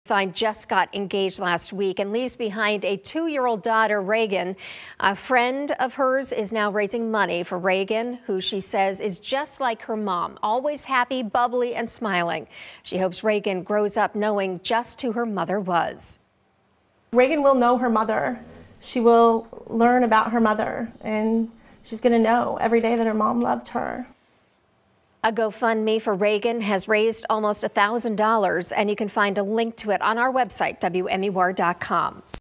Just got engaged last week and leaves behind a 2-year-old daughter, Reagan. A friend of hers is now raising money for Reagan, who she says is just like her mom, always happy, bubbly, and smiling. She hopes Reagan grows up knowing just who her mother was. Reagan will know her mother. She will learn about her mother, and she's going to know every day that her mom loved her. A GoFundMe for Reagan has raised almost $1,000, and you can find a link to it on our website, WMUR.com.